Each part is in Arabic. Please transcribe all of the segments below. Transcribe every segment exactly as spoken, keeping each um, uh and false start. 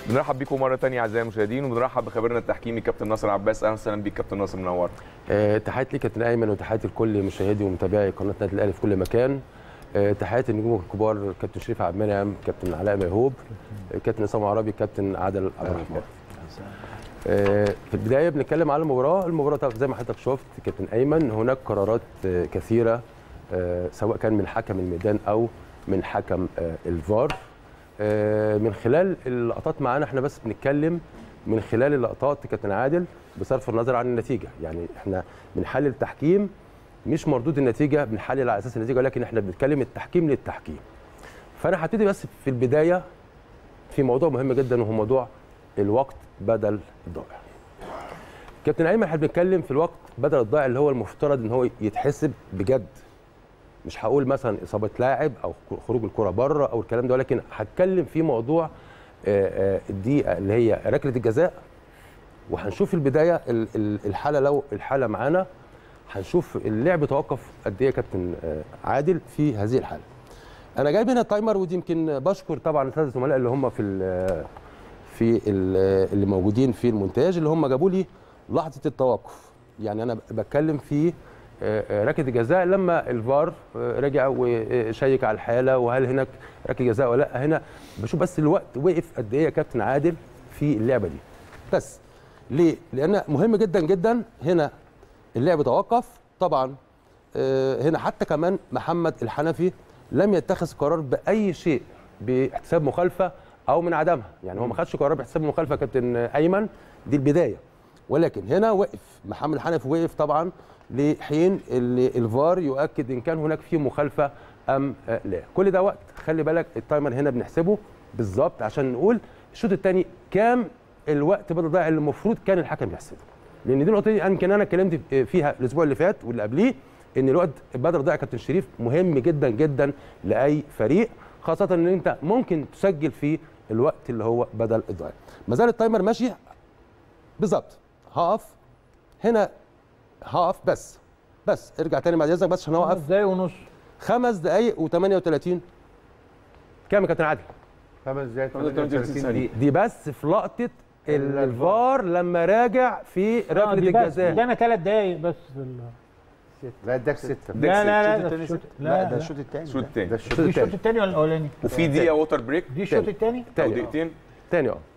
بنرحب بيكم مره ثانيه اعزائي المشاهدين، وبنرحب بخبيرنا التحكيمي كابتن ناصر عباس. اهلا وسهلا بيك كابتن ناصر، منور. أه تحياتي ليك كابتن ايمن، وتحياتي لكل مشاهدي ومتابعي قناه النادي الاهلي في كل مكان. أه تحياتي النجوم الكبار كابتن شريف عبد المنعم، كابتن علاء ميهوب، كابتن اسامه عربي، كابتن عادل عبد الرحمن. أه في البدايه بنتكلم على المباراه. المباراه زي ما حضرتك شفت كابتن ايمن، هناك قرارات أه كثيره أه سواء كان من حكم الميدان او من حكم أه الفار. من خلال اللقطات معانا احنا بس بنتكلم من خلال اللقطات كابتن عادل بصرف النظر عن النتيجه، يعني احنا بنحلل التحكيم مش مردود النتيجه، بنحلل على اساس النتيجه، ولكن احنا بنتكلم التحكيم للتحكيم. فانا هبتدي بس في البدايه في موضوع مهم جدا، وهو موضوع الوقت بدل الضائع. كابتن ايمن احنا بنتكلم في الوقت بدل الضائع اللي هو المفترض ان هو يتحسب بجد، مش هقول مثلا اصابه لاعب او خروج الكره بره او الكلام ده، ولكن هتكلم في موضوع الدقيقه اللي هي ركله الجزاء. وهنشوف البدايه الحاله، لو الحاله معانا هنشوف اللعب توقف قد ايه يا كابتن عادل في هذه الحاله. انا جايب هنا التايمر، ودي يمكن بشكر طبعا الثلاث زملاء اللي هم في ال في ال اللي موجودين في المونتاج، اللي هم جابوا لي لحظه التوقف. يعني انا بتكلم في ركله الجزاء لما الفار رجع وشيك على الحاله وهل هناك ركله جزاء ولا لا. هنا بشوف بس الوقت وقف قد ايه يا كابتن عادل في اللعبه دي. بس ليه؟ لان مهم جدا جدا. هنا اللعب توقف طبعا. هنا حتى كمان محمد الحنفي لم يتخذ قرار باي شيء باحتساب مخالفه او من عدمها، يعني هو ما خدش قرار باحتساب المخالفه يا كابتن ايمن، دي البدايه. ولكن هنا وقف محمد الحنفي، وقف طبعا لحين اللي الفار يؤكد ان كان هناك فيه مخالفه ام لا. كل ده وقت، خلي بالك التايمر هنا بنحسبه بالظبط عشان نقول الشوط الثاني كام الوقت بدل ضايع اللي المفروض كان الحكم يحسبه. لان دي النقطه دي يمكن انا اتكلمت فيها الاسبوع اللي فات واللي قبليه، ان الوقت بدل ضايع كابتن شريف مهم جدا جدا لاي فريق، خاصه ان انت ممكن تسجل في الوقت اللي هو بدل الضايع. ما زال التايمر ماشي بالظبط. هقف هنا، هقف بس بس ارجع تاني بعد اذنك بس عشان اوقف. خمس دقايق ونص. خمس دقايق وثمانية وثلاثين. كام يا كابتن عادل؟ خمس دقايق وثمانية وثلاثين دقيقة. دي بس في لقطة الفار لما راجع في ركلة الجزاء. ادانا ثلاث دقايق بس في ال لا اداك ستة. لا لا لا لا ده الشوط الثاني. الشوط الثاني. ده الشوط الثاني ولا الاولاني؟ وفي دقيقة ووتر بريك. دي الشوط الثاني؟ او دقيقتين تاني. اه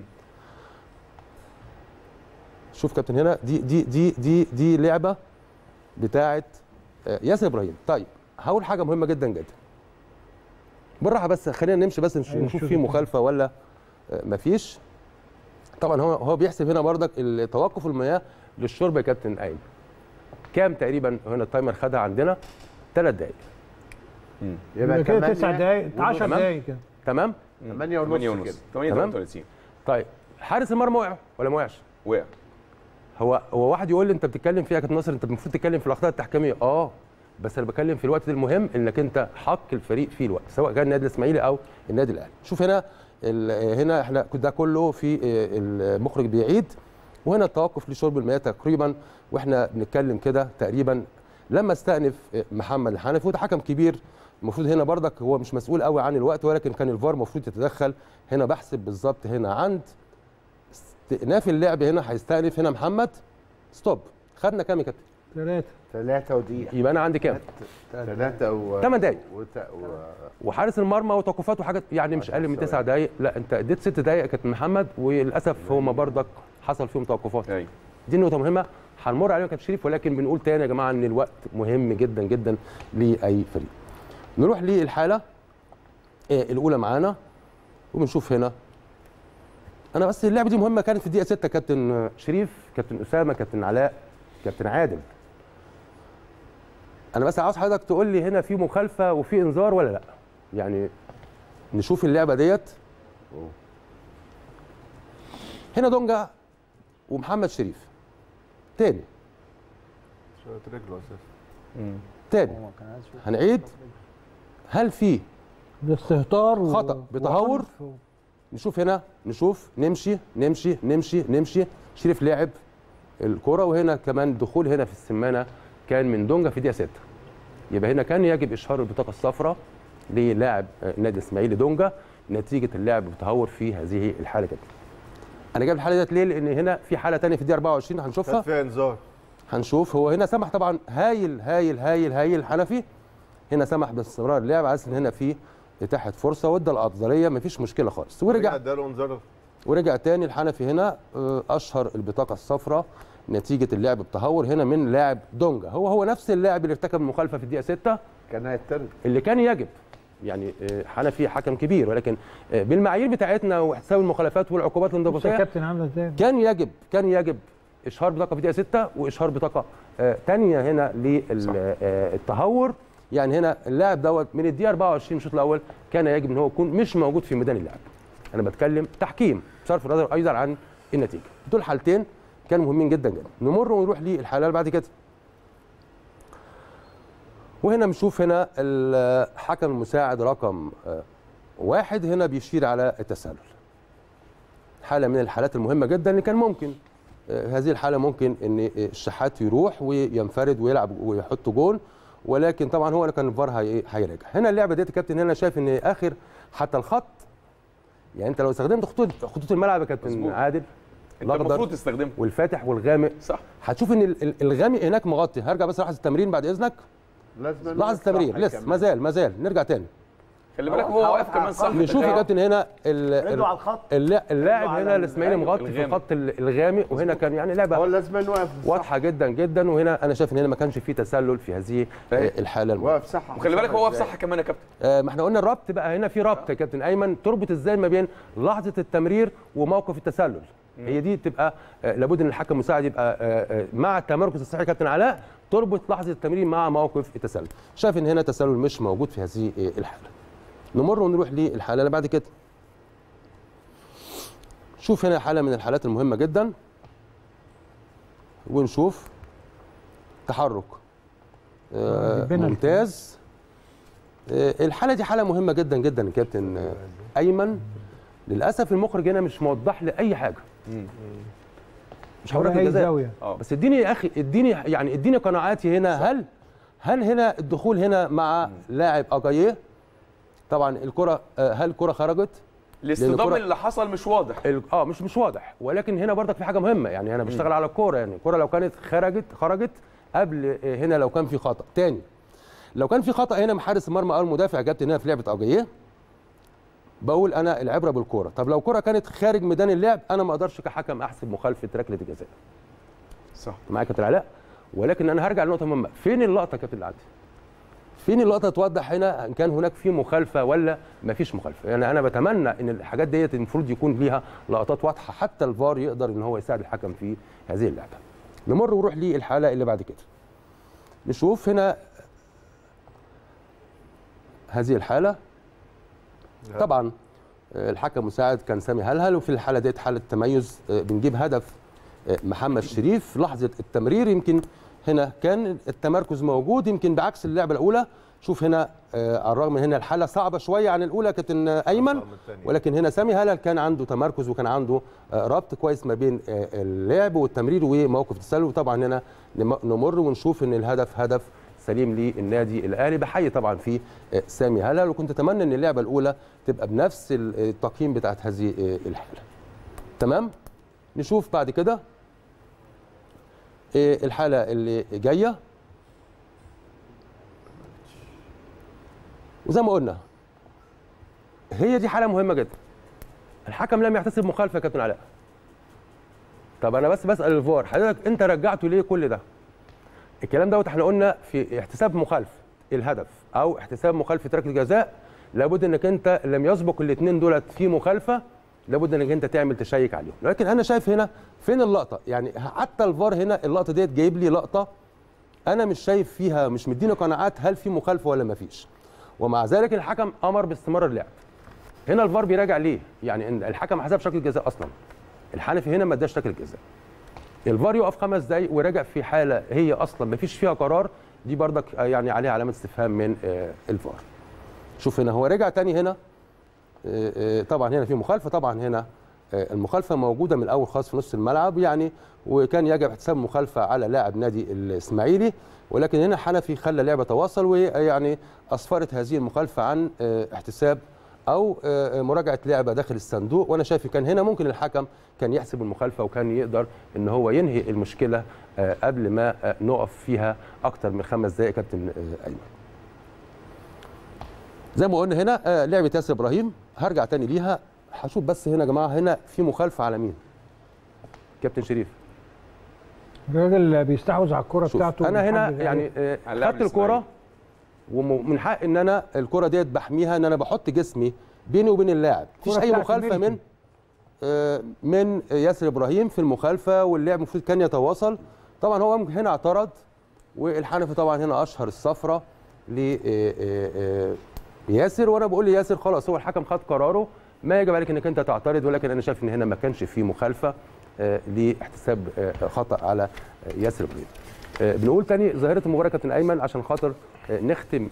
شوف كابتن هنا دي دي دي دي دي لعبه بتاعه ياسر ابراهيم. طيب هقول حاجه مهمه جدا جدا بالراحه بس، خلينا نمشي بس نشوف في مخالفه ولا مفيش. طبعا هو هو بيحسب هنا بردك توقف المياه للشرب يا كابتن ايمن. كام تقريبا هنا التايمر خدها عندنا؟ ثلاث دقائق. يبقى كده تسع دقائق عشر دقائق كده. تمام؟ ثمانية ونص كده. ثمانية وثلاثين. طيب حارس المرمى وقع ولا ما وقعش؟ وقع. هو هو واحد يقول لي انت بتتكلم فيها يا كابتن ناصر، انت المفروض تتكلم في الاخطاء التحكيميه. اه بس انا بتكلم في الوقت المهم انك انت حق الفريق فيه الوقت، سواء كان النادي الاسماعيلي او النادي الاهلي. شوف هنا هنا احنا ده كله في المخرج بيعيد، وهنا التوقف لشرب المياه تقريبا، واحنا بنتكلم كده تقريبا لما استأنف محمد الحنفي، وده حكم كبير المفروض هنا بردك هو مش مسؤول قوي عن الوقت، ولكن كان الفار المفروض يتدخل. هنا بحسب بالظبط هنا عند استئناف اللعب، هنا هيستأنف هنا محمد ستوب. خدنا كام يا كابتن؟ ثلاثة. ثلاثة ودقيقة. يبقى أنا عندي كام؟ ثلاثة و ثمان دقايق. وت... و... وحارس المرمى وتوقفات وحاجات، يعني مش أقل من تسع دقايق. لا أنت اديت ست دقايق يا كابتن محمد، وللأسف هما بردك حصل فيهم توقفات. أيوه. دي نقطة مهمة هنمر عليها يا كابتن شريف، ولكن بنقول تاني يا جماعة إن الوقت مهم جدا جدا لأي فريق. نروح للحالة الأولى معانا وبنشوف هنا. انا بس اللعبه دي مهمه، كانت في الدقيقه ستة كابتن شريف، كابتن اسامه، كابتن علاء، كابتن عادل. انا بس عاوز حضرتك تقول لي هنا في مخالفه وفي انذار ولا لا؟ يعني نشوف اللعبه ديت. هنا دونجا ومحمد شريف تاني شوط رجله اساسا. تاني هنعيد. هل في استهتار خطا بتهور؟ نشوف هنا، نشوف نمشي نمشي نمشي نمشي. شريف لعب الكرة، وهنا كمان دخول هنا في السمانة كان من دونجا في دقيقة ستة. يبقى هنا كان يجب إشهار البطاقة الصفراء للاعب النادي الإسماعيلي دونجا. نتيجه اللعب بتهور في هذه الحاله كده. انا جايب الحاله ديت ليه؟ لان هنا في حاله ثانيه في الدقيقه أربعة وعشرين هنشوفها. فيها انذار. هنشوف هو هنا سمح طبعا هايل هايل هايل هايل حنفي. هنا سمح باستمرار اللعب على اساس ان هنا في اتاحه فرصه وادى الافضليه مفيش مشكله خالص. ورجع اداله انذار ورجع تاني الحنفي هنا اشهر البطاقه الصفراء نتيجه اللعب بتهور هنا من لاعب دونجا. هو هو نفس اللاعب اللي ارتكب المخالفه في الدقيقه ستة كان هيطرد اللي كان يجب يعني حنفي حكم كبير، ولكن بالمعايير بتاعتنا واحتساب المخالفات والعقوبات الانضباطيه يا كابتن عامله ازاي كان يجب كان يجب اشهار بطاقه في الدقيقه ستة واشهار بطاقه ثانيه هنا للتهور. يعني هنا اللاعب دوت من الدقيقه أربعة وعشرين الشوط الاول كان يجب ان هو يكون مش موجود في ميدان اللعب. انا بتكلم تحكيم بصرف النظر ايضا عن النتيجه. دول حالتين كانوا مهمين جدا جدا. نمر ونروح للحاله اللي بعد كده. وهنا بنشوف هنا الحكم المساعد رقم واحد هنا بيشير على التسلل. حاله من الحالات المهمه جدا اللي كان ممكن هذه الحاله ممكن ان الشحات يروح وينفرد ويلعب ويحط جون، ولكن طبعا هو اللي كان الفار هيراجع. هنا اللعبه ديت يا كابتن هنا شايف ان اخر حتى الخط، يعني انت لو استخدمت خطوط خطوط الملعب يا كابتن عادل انت المفروض تستخدمه والفاتح والغامق صح، هتشوف ان الغامق هناك مغطي. هرجع بس لحظه التمرين بعد اذنك. لازم لحظه التمرير لسه ما زال ما زال نرجع تاني. خلي بالك هو واقف كمان صح. نشوف يا كابتن هنا رجله على الخط اللاعب هنا الاسماعيلي مغطي في الخط الغامق، وهنا كان يعني لعبه هو لازم واقف واضحه جدا جدا. وهنا انا شايف ان هنا ما كانش فيه تسلل في هذه الحاله. واقف صح، وخلي بالك هو واقف صح كمان يا كابتن. آه ما احنا قلنا الربط بقى هنا في ربط يا كابتن ايمن، تربط ازاي ما بين لحظه التمرير وموقف التسلل. هي دي تبقى آه لابد ان الحكم المساعد يبقى آه آه مع التمركز الصحيح يا كابتن علاء تربط لحظه التمرير مع موقف التسلل. شايف ان هنا تسلل مش موجود في هذه آه الحاله. نمر ونروح للحاله اللي بعد كده. شوف هنا حاله من الحالات المهمه جدا، ونشوف تحرك آه ممتاز. آه الحاله دي حاله مهمه جدا جدا يا كابتن آه ايمن. للاسف المخرج هنا مش موضح لي اي حاجه. مش هوريك الجزاء بس اديني يا اخي اديني يعني اديني قناعاتي هنا. صح. هل هل هنا الدخول هنا مع لاعب اجاييه طبعا الكره هل الكره خرجت؟ الاصطدام اللي حصل مش واضح. اه مش مش واضح، ولكن هنا برضك في حاجه مهمه. يعني انا بشتغل على الكوره، يعني الكوره لو كانت خرجت خرجت قبل هنا لو كان في خطا تاني. لو كان في خطا هنا من حارس المرمى او المدافع جبت هنا في لعبه اجاييه بقول انا العبره بالكوره. طب لو الكوره كانت خارج ميدان اللعب انا ما اقدرش كحكم احسب مخالفه ركله الجزاء. صح معايا يا كابتن علاء، ولكن انا هرجع لنقطه مهمه. فين اللقطه يا كابتن عادل؟ فين اللقطه توضح هنا ان كان هناك في مخالفه ولا ما فيش مخالفه؟ يعني انا بتمنى ان الحاجات ديت المفروض يكون ليها لقطات واضحه حتى الفار يقدر ان هو يساعد الحكم في هذه اللعبه. نمر ونروح للحاله اللي بعد كده. نشوف هنا هذه الحاله. طبعا الحكم المساعد كان سامي هلهل، وفي الحاله ديت حاله تميز بنجيب هدف محمد شريف. لحظه التمرير يمكن هنا كان التمركز موجود يمكن بعكس اللعبه الاولى. شوف هنا على الرغم من هنا الحاله صعبه شويه عن الاولى كابتن ايمن، ولكن هنا سامي هلهل كان عنده تمركز وكان عنده ربط كويس ما بين اللعب والتمرير وموقف التسلل. وطبعا هنا نمر ونشوف ان الهدف هدف سليم للنادي الاهلي. بحيي طبعا في سامي هلهل، وكنت اتمنى ان اللعبه الاولى تبقى بنفس التقييم بتاعت هذه الحاله. تمام. نشوف بعد كده الحاله اللي جايه. وزي ما قلنا هي دي حاله مهمه جدا. الحكم لم يحتسب مخالفه يا كابتن علاء. طب انا بس بسال الفار حضرتك انت رجعته ليه كل ده؟ الكلام دوت احنا قلنا في احتساب مخالفه الهدف او احتساب مخالفه ركله جزاء لابد انك انت لم يسبق الاثنين دولت في مخالفه لابد انك انت تعمل تشيك عليهم. لكن انا شايف هنا فين اللقطه؟ يعني حتى الفار هنا اللقطه ديت جايب لي لقطه انا مش شايف فيها، مش مديني قناعات هل في مخالفه ولا ما فيش. ومع ذلك الحكم امر باستمرار اللعب. هنا الفار بيراجع ليه؟ يعني ان الحكم حسب شكل الجزاء اصلا. الحنفي هنا ما اداش شكل الجزاء. الفار يقف خمس دقايق ويراجع في حاله هي اصلا ما فيش فيها قرار، دي بردك يعني عليها علامه استفهام من الفار. شوف هنا هو رجع تاني هنا طبعا هنا في مخالفه. طبعا هنا المخالفه موجوده من الاول خالص في نص الملعب يعني، وكان يجب احتساب مخالفه على لاعب نادي الاسماعيلي، ولكن هنا حنفي خلى اللعبه تواصل ويعني اسفرت هذه المخالفه عن احتساب او مراجعه لعبه داخل الصندوق، وانا شايف كان هنا ممكن الحكم كان يحسب المخالفه وكان يقدر ان هو ينهي المشكله قبل ما نقف فيها اكتر من خمس دقائق. كابتن ايمن زي ما قلنا هنا لعبه ياسر ابراهيم، هرجع تاني ليها هشوف بس هنا يا جماعه هنا في مخالفه على مين؟ كابتن شريف الراجل بيستحوذ على الكره بتاعته. انا هنا يعني خدت الكره ومن حق ان انا الكره ديت بحميها، ان انا بحط جسمي بيني وبين اللاعب، مفيش اي مخالفه من من ياسر ابراهيم في المخالفه، واللاعب المفروض كان يتواصل. طبعا هو هنا اعترض، والحنفي طبعا هنا اشهر الصفره لياسر، وانا بقول لياسر خلاص هو الحكم خد قراره، ما يجب عليك انك انت تعترض، ولكن انا شايف ان هنا ما كانش فيه مخالفه لاحتساب خطا على ياسر ابراهيم. بنقول تاني ظاهره المباراه كابتن ايمن عشان خاطر نختم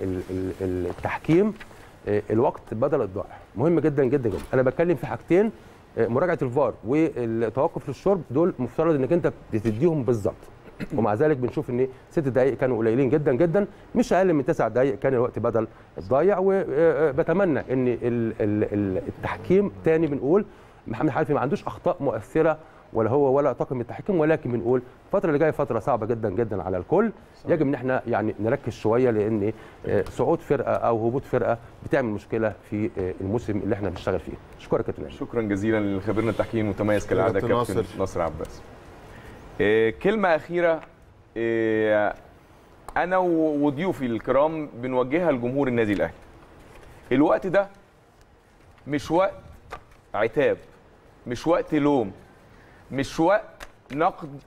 التحكيم. الوقت بدل الضائع مهم جدا جدا جدا. انا بتكلم في حاجتين، مراجعه الفار والتوقف للشرب، دول مفترض انك انت بتديهم بالظبط، ومع ذلك بنشوف ان ست دقائق كانوا قليلين جدا جدا، مش اقل من تسع دقائق كان الوقت بدل الضايع. وبتمنى ان التحكيم تاني بنقول محمد حنفي ما عندوش اخطاء مؤثره ولا هو ولا طاقم التحكيم، ولكن بنقول الفتره اللي جايه فتره صعبه جدا جدا على الكل. صح. يجب ان احنا يعني نركز شويه، لان صعود فرقه او هبوط فرقه بتعمل مشكله في الموسم اللي احنا بنشتغل فيه. اشكرك يا كابتن. شكرا جزيلا لخبيرنا التحكيم المتميز كالعاده كابتن ناصر عباس. إيه كلمه اخيره إيه انا وضيوفي الكرام بنوجهها لجمهور النادي الاهلي. الوقت ده مش وقت عتاب، مش وقت لوم، مش وقت نقد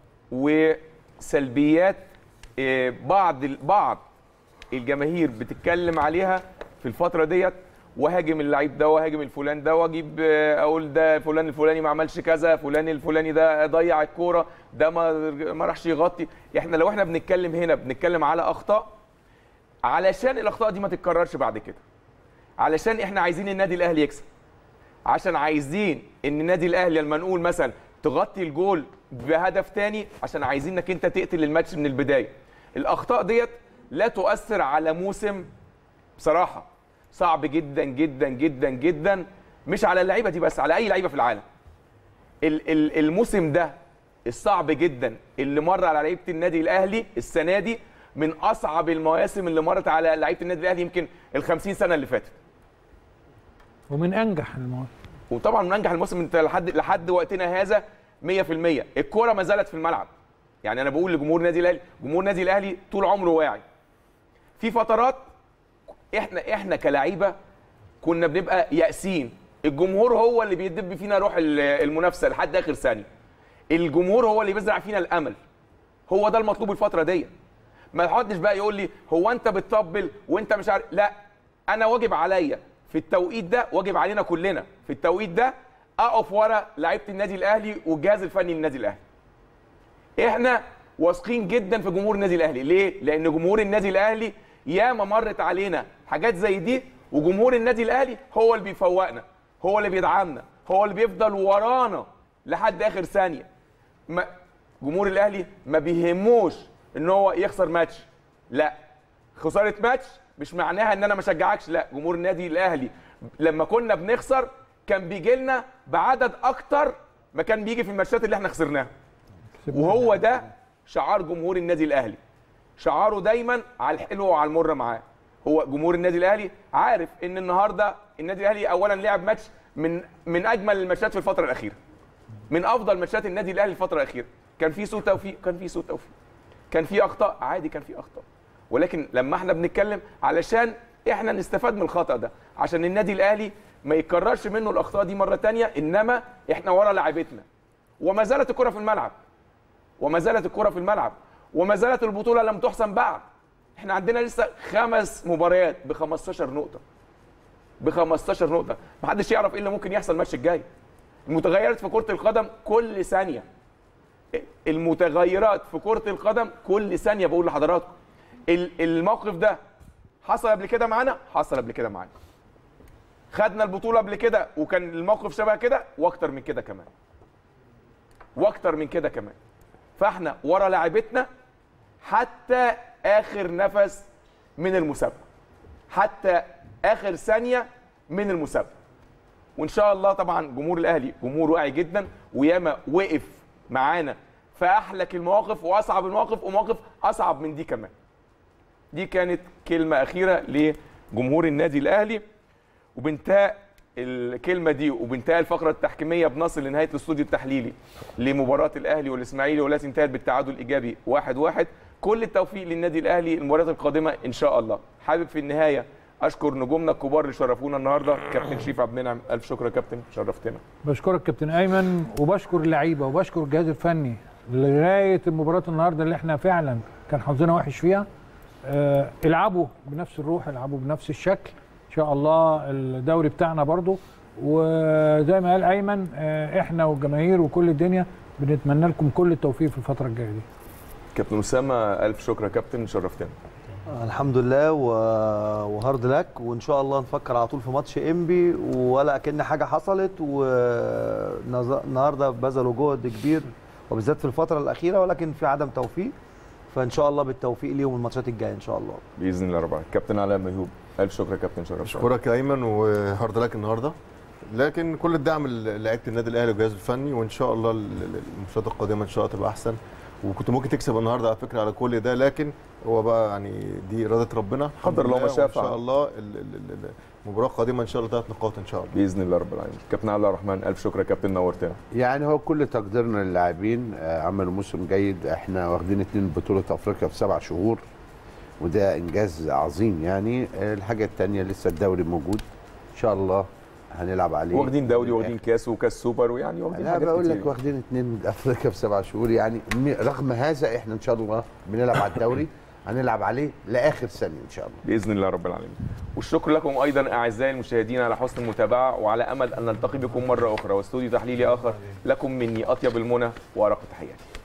وسلبيات بعض بعض الجماهير بتتكلم عليها في الفتره ديت، وهاجم اللعيب ده وهاجم الفلان ده، واجيب اقول ده فلان الفلاني ما عملش كذا، فلان الفلاني ده ضيع الكوره، ده ما ما راحش يغطي. احنا لو احنا بنتكلم هنا بنتكلم على اخطاء علشان الاخطاء دي ما تتكررش بعد كده، علشان احنا عايزين النادي الاهلي يكسب، عشان عايزين ان النادي الاهلي لما نقول مثلا تغطي الجول بهدف تاني، عشان عايزين انك انت تقتل الماتش من البدايه. الاخطاء ديت لا تؤثر على موسم بصراحه صعب جدا جدا جدا جدا، مش على اللعيبه دي بس، على اي لعيبه في العالم. الموسم ده الصعب جدا اللي مر على لعيبه النادي الاهلي السنه دي من اصعب المواسم اللي مرت على لعيبه النادي الاهلي يمكن ال خمسين سنه اللي فاتت. ومن انجح المواسم. وطبعا من انجح الموسم انت لحد لحد وقتنا هذا مية في المية. الكوره ما زالت في الملعب. يعني انا بقول لجمهور النادي الاهلي، جمهور النادي الاهلي طول عمره واعي. في فترات احنا احنا كلاعيبه كنا بنبقى يائسين، الجمهور هو اللي بيدب فينا روح المنافسه لحد اخر ثانيه. الجمهور هو اللي بيزرع فينا الامل. هو ده المطلوب الفتره دي. ما حدش بقى يقول لي هو انت بتطبل وانت مش عارف، لا، انا واجب عليا في التوقيت ده، واجب علينا كلنا في التوقيت ده اقف ورا لعيبه النادي الاهلي والجهاز الفني للنادي الاهلي. احنا واثقين جدا في جمهور النادي الاهلي، ليه؟ لان جمهور النادي الاهلي ياما مرت علينا حاجات زي دي، وجمهور النادي الاهلي هو اللي بيفوقنا، هو اللي بيدعمنا، هو اللي بيفضل ورانا لحد اخر ثانيه. ما جمهور الاهلي ما بيهموش ان هو يخسر ماتش، لا، خساره ماتش مش معناها ان انا ما اشجعكش، لا، جمهور النادي الاهلي لما كنا بنخسر كان بيجي لنا بعدد اكتر ما كان بيجي في الماتشات اللي احنا خسرناها. وهو ده شعار جمهور النادي الاهلي، شعاره دايما على الحلو وعلى المر معاه. هو جمهور النادي الاهلي عارف ان النهارده النادي الاهلي اولا لعب ماتش من من اجمل الماتشات في الفتره الاخيره، من افضل ماتشات النادي الاهلي الفتره الاخيره. كان في سوء توفيق، كان في سوء توفيق، كان في اخطاء، عادي كان في اخطاء، ولكن لما احنا بنتكلم علشان احنا نستفاد من الخطا ده، عشان النادي الاهلي ما يتكررش منه الاخطاء دي مره ثانيه، انما احنا ورا لاعيبتنا. وما زالت الكره في الملعب، وما زالت الكره في الملعب، وما زالت البطوله لم تحسم بعد. احنا عندنا لسه خمس مباريات ب خمستاشر نقطه، ب خمستاشر نقطه، محدش يعرف ايه اللي ممكن يحصل الماتش الجاي. المتغيرات في كره القدم كل ثانيه، المتغيرات في كره القدم كل ثانيه. بقول لحضراتكم الموقف ده حصل قبل كده معانا، حصل قبل كده معانا، خدنا البطوله قبل كده وكان الموقف شبه كده، واكتر من كده كمان، واكتر من كده كمان. فاحنا ورا لاعيبتنا حتى اخر نفس من المسابقه، حتى اخر ثانيه من المسابقه. وان شاء الله طبعا جمهور الاهلي جمهور واعي جدا، وياما وقف معانا في احلك المواقف واصعب المواقف ومواقف اصعب من دي كمان. دي كانت كلمه اخيره لجمهور النادي الاهلي، وبانتهاء الكلمه دي وبانتهاء الفقره التحكيميه بنصل لنهايه الاستوديو التحليلي لمباراه الاهلي والاسماعيلي والتي انتهت بالتعادل الايجابي واحد واحد. كل التوفيق للنادي الاهلي المباريات القادمه ان شاء الله. حابب في النهايه اشكر نجومنا الكبار اللي شرفونا النهارده. كابتن شريف عبد المنعم، الف شكر يا كابتن، شرفتنا. بشكرك كابتن ايمن، وبشكر اللعيبه وبشكر الجهاز الفني لغايه المباراه النهارده اللي احنا فعلا كان حظنا وحش فيها. آه العبوا بنفس الروح، العبوا بنفس الشكل، ان شاء الله الدوري بتاعنا برضو. وزي ما قال ايمن آه احنا والجماهير وكل الدنيا بنتمنى لكم كل التوفيق في الفتره الجايه دي. كابتن اسامه، الف شكر يا كابتن، شرفتنا. الحمد لله وهارد لك، وان شاء الله نفكر على طول في ماتش انبي ولا كأن حاجه حصلت. والنهارده بذلوا جهد كبير وبالذات في الفتره الاخيره، ولكن في عدم توفيق، فان شاء الله بالتوفيق ليهم الماتشات الجايه ان شاء الله باذن الله رب العالمين. كابتن علاء ميهوب، الف شكر يا كابتن، شرفتنا. اشكرك يا ايمن وهارد لك النهارده، لكن كل الدعم لعيبه النادي الاهلي والجهاز الفني، وان شاء الله الماتشات القادمه ان شاء الله تبقى احسن. وكنت ممكن تكسب النهارده على فكره على كل ده، لكن هو بقى يعني دي اراده ربنا، قدر الله ما شاء فعل. ان شاء الله المباراه القادمه ان شاء الله ثلاث نقاط ان شاء الله باذن الله رب العالمين. كابتن عبد الرحمن، الف شكر يا كابتن، نورتنا. يعني هو كل تقديرنا للاعبين، عملوا موسم جيد. احنا واخدين اتنين بطوله افريقيا في سبع شهور، وده انجاز عظيم. يعني الحاجه الثانيه لسه الدوري موجود ان شاء الله هنلعب عليه، واخدين دوري واخدين كاس وكاس سوبر، ويعني واخدين حاجات كتير. انا بقول لك واخدين اتنين افريقيا في سبع شهور. يعني رغم هذا احنا ان شاء الله بنلعب على الدوري، هنلعب عليه لاخر ثانيه ان شاء الله باذن الله رب العالمين. والشكر لكم ايضا اعزائي المشاهدين على حسن المتابعه، وعلى امل ان نلتقي بكم مره اخرى واستوديو تحليلي اخر. لكم مني اطيب المنى وارق التحيات.